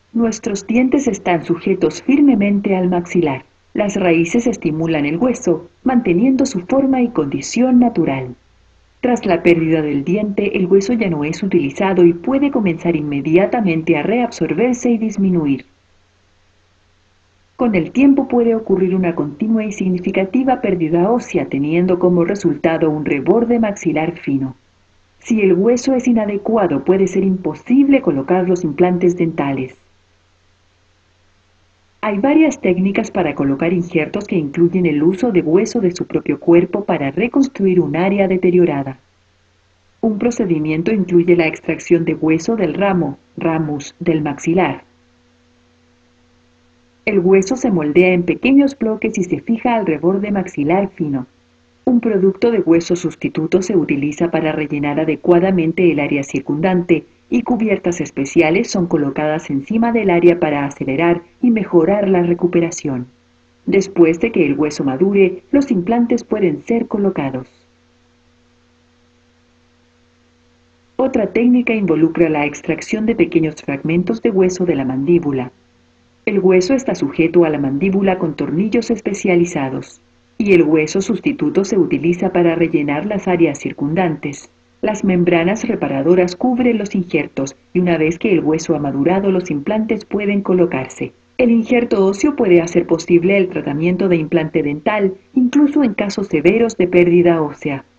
Nuestros dientes están sujetos firmemente al maxilar. Las raíces estimulan el hueso, manteniendo su forma y condición natural. Tras la pérdida del diente, el hueso ya no es utilizado y puede comenzar inmediatamente a reabsorberse y disminuir. Con el tiempo puede ocurrir una continua y significativa pérdida ósea, teniendo como resultado un reborde maxilar fino. Si el hueso es inadecuado, puede ser imposible colocar los implantes dentales. Hay varias técnicas para colocar injertos que incluyen el uso de hueso de su propio cuerpo para reconstruir un área deteriorada. Un procedimiento incluye la extracción de hueso del ramo, ramus, del maxilar. El hueso se moldea en pequeños bloques y se fija al reborde maxilar fino. Un producto de hueso sustituto se utiliza para rellenar adecuadamente el área circundante y cubiertas especiales son colocadas encima del área para acelerar y mejorar la recuperación. Después de que el hueso madure, los implantes pueden ser colocados. Otra técnica involucra la extracción de pequeños fragmentos de hueso de la mandíbula. El hueso está sujeto a la mandíbula con tornillos especializados, y el hueso sustituto se utiliza para rellenar las áreas circundantes. Las membranas reparadoras cubren los injertos y una vez que el hueso ha madurado, los implantes pueden colocarse. El injerto óseo puede hacer posible el tratamiento de implante dental, incluso en casos severos de pérdida ósea.